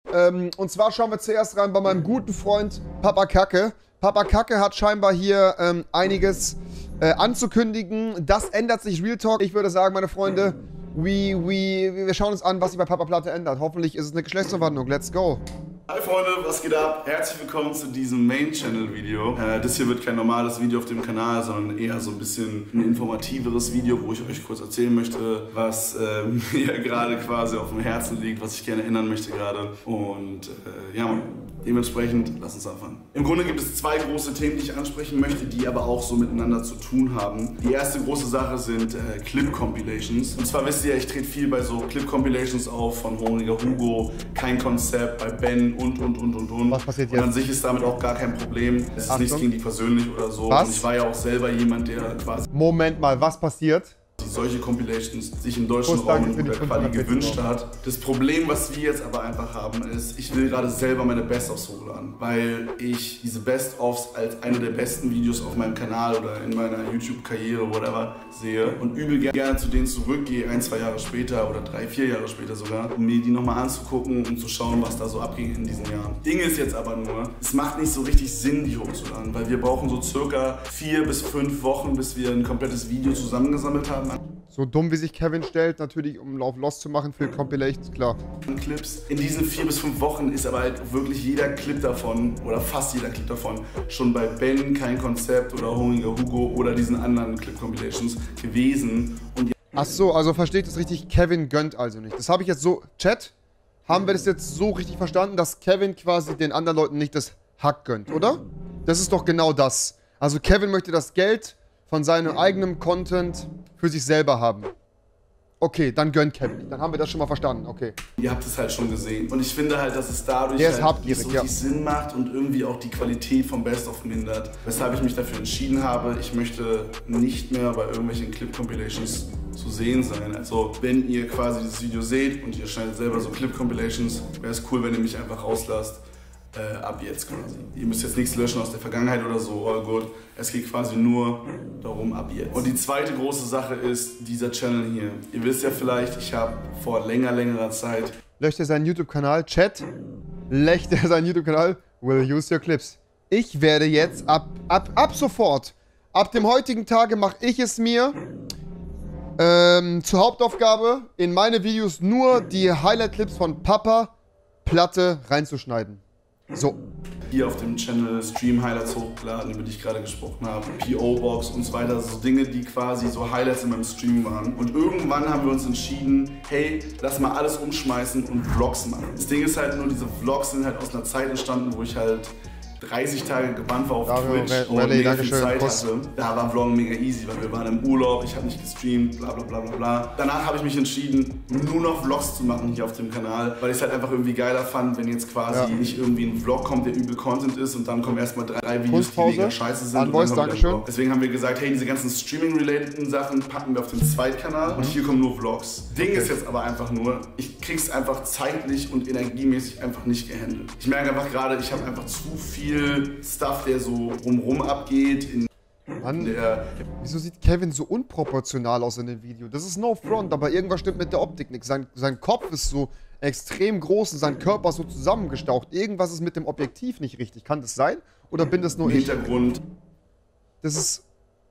Und zwar schauen wir zuerst rein bei meinem guten Freund Papa Kacke. Papa Kacke hat scheinbar hier einiges anzukündigen. Das ändert sich Real Talk. Ich würde sagen, meine Freunde, wir schauen uns an, was sich bei Papa Platte ändert. Hoffentlich ist es eine Geschlechtsumwandlung. Let's go. Hi Freunde, was geht ab? Herzlich willkommen zu diesem Main-Channel-Video. Das hier wird kein normales Video auf dem Kanal, sondern eher so ein bisschen ein informativeres Video, wo ich euch kurz erzählen möchte, was mir gerade quasi auf dem Herzen liegt, was ich gerne ändern möchte gerade. Und ja, dementsprechend, lass uns anfangen. Im Grunde gibt es zwei große Themen, die ich ansprechen möchte, die aber auch so miteinander zu tun haben. Die erste große Sache sind Clip-Compilations. Und zwar wisst ihr, ich trete viel bei so Clip-Compilations auf von Hungriger Hugo, Kein Konzept, bei Ben und. Was passiert jetzt? Und an sich ist damit auch gar kein Problem. Es ist nichts gegen die persönlich oder so. Was? Und ich war ja auch selber jemand, der quasi Moment mal, was passiert? solche Compilations sich im deutschen Raum in guter Quali gewünscht hat. Das Problem, was wir jetzt aber einfach haben, ist, ich will gerade selber meine Best-ofs hochladen, weil ich diese Best-ofs als eine der besten Videos auf meinem Kanal oder in meiner YouTube-Karriere, whatever, sehe und übel gerne zu denen zurückgehe, 1, 2 Jahre später oder 3, 4 Jahre später sogar, um mir die nochmal anzugucken und zu schauen, was da so abging in diesen Jahren. Ding ist jetzt aber nur, es macht nicht so richtig Sinn, die hochzuladen, weil wir brauchen so circa 4 bis 5 Wochen, bis wir ein komplettes Video zusammengesammelt haben. So dumm wie sich Kevin stellt, natürlich um auf Lost zu machen für Compilations, klar. Clips. In diesen 4 bis 5 Wochen ist aber halt wirklich jeder Clip davon, oder fast jeder Clip davon, schon bei Ben, Kein Konzept oder Hungriger Hugo oder diesen anderen Clip-Compilations gewesen. Und ach so, also versteht das richtig, Kevin gönnt also nicht. Das habe ich jetzt so, Chat, haben wir das jetzt so richtig verstanden, dass Kevin quasi den anderen Leuten nicht das Hack gönnt, oder? Das ist doch genau das. Also Kevin möchte das Geld von seinem eigenen Content für sich selber haben. Okay, dann gönnt Kevin. Dann haben wir das schon mal verstanden, okay. Ihr habt es halt schon gesehen. Und ich finde halt, dass es dadurch halt nicht so richtig Sinn macht und irgendwie auch die Qualität vom Best-of mindert. Weshalb ich mich dafür entschieden habe, ich möchte nicht mehr bei irgendwelchen Clip-Compilations zu sehen sein. Also wenn ihr quasi dieses Video seht und ihr schneidet selber so Clip-Compilations, wäre es cool, wenn ihr mich einfach rauslasst. Ab jetzt quasi. Ihr müsst jetzt nichts löschen aus der Vergangenheit oder so, all good. Es geht quasi nur darum, ab jetzt. Und die zweite große Sache ist dieser Channel hier. Ihr wisst ja vielleicht, ich habe vor längerer Zeit... Löscht er seinen YouTube-Kanal? Chat? Löscht er seinen YouTube-Kanal? Will use your clips. Ich werde jetzt ab sofort, ab dem heutigen Tage mache ich es mir zur Hauptaufgabe, in meine Videos nur die Highlight-Clips von Papa Platte reinzuschneiden. So. Hier auf dem Channel Stream-Highlights hochgeladen, über die ich gerade gesprochen habe, PO-Box und so weiter, so Dinge, die quasi so Highlights in meinem Stream waren. Und irgendwann haben wir uns entschieden, hey, lass mal alles umschmeißen und Vlogs machen. Das Ding ist halt nur, diese Vlogs sind halt aus einer Zeit entstanden, wo ich halt 30 Tage gebannt war auf Twitch und mega viel Zeit hatte. Da war Vloggen mega easy, weil wir waren im Urlaub, ich habe nicht gestreamt, bla bla bla bla bla. Danach habe ich mich entschieden, nur noch Vlogs zu machen hier auf dem Kanal, weil ich es halt einfach irgendwie geiler fand, wenn jetzt quasi nicht irgendwie ein Vlog kommt, der übel Content ist und dann kommen erstmal 3 Videos, die mega scheiße sind. Unvoice, Dankeschön. Deswegen haben wir gesagt, hey, diese ganzen Streaming-relateden Sachen packen wir auf den Zweitkanal und hier kommen nur Vlogs. Ding ist jetzt aber einfach nur, ich krieg's einfach zeitlich und energiemäßig einfach nicht gehandelt. Ich merke einfach gerade, ich habe einfach zu viel Stuff, der so rumrum abgeht. Mann, wieso sieht Kevin so unproportional aus in dem Video? Das ist no front, aber irgendwas stimmt mit der Optik nicht. Sein Kopf ist so extrem groß und sein Körper ist so zusammengestaucht. Irgendwas ist mit dem Objektiv nicht richtig. Kann das sein? Oder bin das nur ich? Hintergrund. Das ist...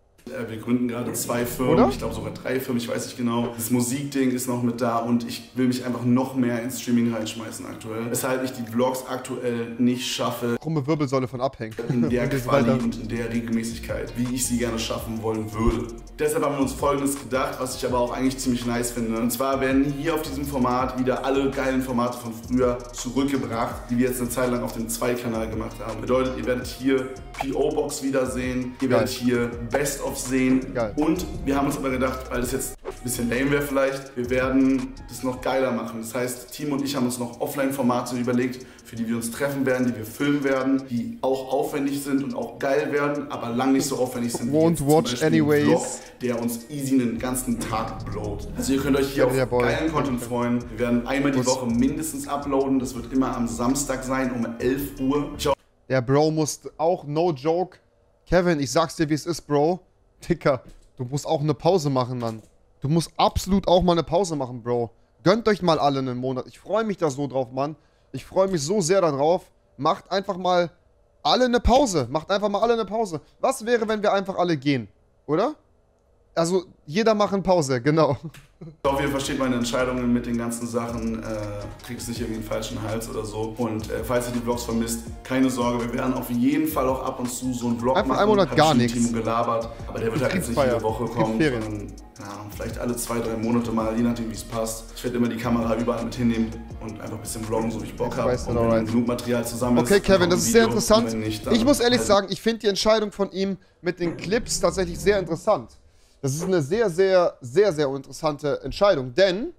Wir gründen gerade 2 Firmen, oder? Ich glaube sogar 3 Firmen, ich weiß nicht genau. Das Musikding ist noch mit da und ich will mich einfach noch mehr ins Streaming reinschmeißen aktuell. Weshalb ich die Vlogs aktuell nicht schaffe. Krumme Wirbelsäule von abhängen. In der Quali und in der Regelmäßigkeit, wie ich sie gerne schaffen wollen würde. Deshalb haben wir uns Folgendes gedacht, was ich aber auch eigentlich ziemlich nice finde. Und zwar werden hier auf diesem Format wieder alle geilen Formate von früher zurückgebracht, die wir jetzt eine Zeit lang auf dem Zweitkanal gemacht haben. Bedeutet, ihr werdet hier PO-Box wiedersehen, ihr werdet hier Best-of sehen. Geil. Und wir haben uns aber gedacht, weil das jetzt ein bisschen lame wäre vielleicht, wir werden das noch geiler machen. Das heißt, Timo und ich haben uns noch Offline-Formate überlegt, für die wir uns treffen werden, die wir filmen werden, die auch aufwendig sind und auch geil werden, aber lang nicht so aufwendig sind wie jetzt zum Beispiel ein Vlog, der uns easy einen ganzen Tag blowt. Also ihr könnt euch hier auf geilen Content freuen. Wir werden einmal die Woche mindestens uploaden. Das wird immer am Samstag sein um 11 Uhr. Der Bro muss auch, no joke. Kevin, ich sag's dir, wie es ist, Bro. Dicker, du musst auch eine Pause machen, Mann. Du musst absolut auch mal eine Pause machen, Bro. Gönnt euch mal alle einen Monat. Ich freue mich da so drauf, Mann. Ich freue mich so sehr darauf. Macht einfach mal alle eine Pause. Macht einfach mal alle eine Pause. Was wäre, wenn wir einfach alle gehen? Oder? Also, jeder machen Pause, genau. Ich hoffe, ihr versteht meine Entscheidungen mit den ganzen Sachen, kriegst nicht irgendwie einen falschen Hals oder so. Und falls ihr die Vlogs vermisst, keine Sorge, wir werden auf jeden Fall auch ab und zu so einen Vlog Einfach machen. einen Monat gar nichts. Timo gelabert, aber der wird halt jetzt nicht jede Woche kommen, sondern ja, vielleicht alle 2-3 Monate mal, je nachdem wie es passt. Ich werde immer die Kamera überall mit hinnehmen und einfach ein bisschen vloggen, so wie ich Bock habe. Und wenn genug Material zusammen ist. Okay, Kevin, das ist sehr interessant. Nicht, ich muss ehrlich sagen, ich finde die Entscheidung von ihm mit den Clips tatsächlich sehr interessant. Das ist eine sehr, sehr, sehr, sehr interessante Entscheidung, denn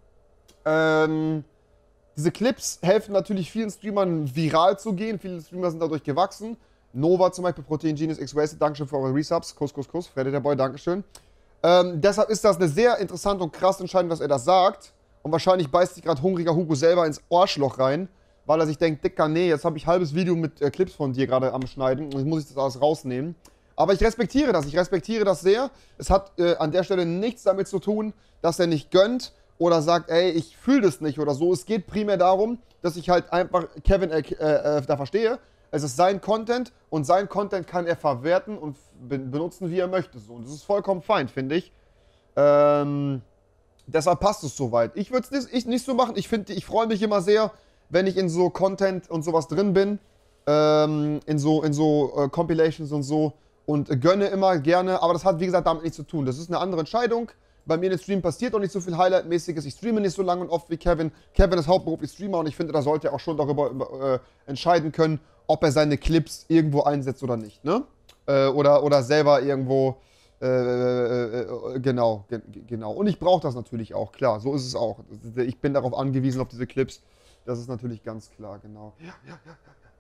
diese Clips helfen natürlich vielen Streamern viral zu gehen. Viele Streamer sind dadurch gewachsen. Nova zum Beispiel, Protein Genius, X-Wasted, Dankeschön für eure Resubs. Kuss, Kuss, Kuss. Freddy der Boy, Dankeschön. Deshalb ist das eine sehr interessante und krasse Entscheidung, dass er das sagt. Und wahrscheinlich beißt sich gerade hungriger Hugo selber ins Arschloch rein, weil er sich denkt, Dicker, nee, jetzt habe ich ein halbes Video mit Clips von dir gerade am Schneiden und jetzt muss ich das alles rausnehmen. Aber ich respektiere das sehr. Es hat an der Stelle nichts damit zu tun, dass er nicht gönnt oder sagt, ey, ich fühle das nicht oder so. Es geht primär darum, dass ich halt einfach Kevin da verstehe. Es ist sein Content und sein Content kann er verwerten und benutzen, wie er möchte. So. Und das ist vollkommen fein, finde ich. Deshalb passt es soweit. Ich würde es nicht so machen. Ich freue mich immer sehr, wenn ich in so Content und sowas drin bin. In so Compilations und so. Und gönne immer gerne, aber das hat, wie gesagt, damit nichts zu tun. Das ist eine andere Entscheidung. Bei mir in den Stream passiert auch nicht so viel Highlight-mäßiges. Ich streame nicht so lange und oft wie Kevin. Kevin ist hauptberuflich Streamer und ich finde, da sollte er auch schon darüber entscheiden können, ob er seine Clips irgendwo einsetzt oder nicht, ne? Oder selber irgendwo, genau. Und ich brauche das natürlich auch, klar, so ist es auch. Ich bin darauf angewiesen, auf diese Clips. Das ist natürlich ganz klar, genau. Ja.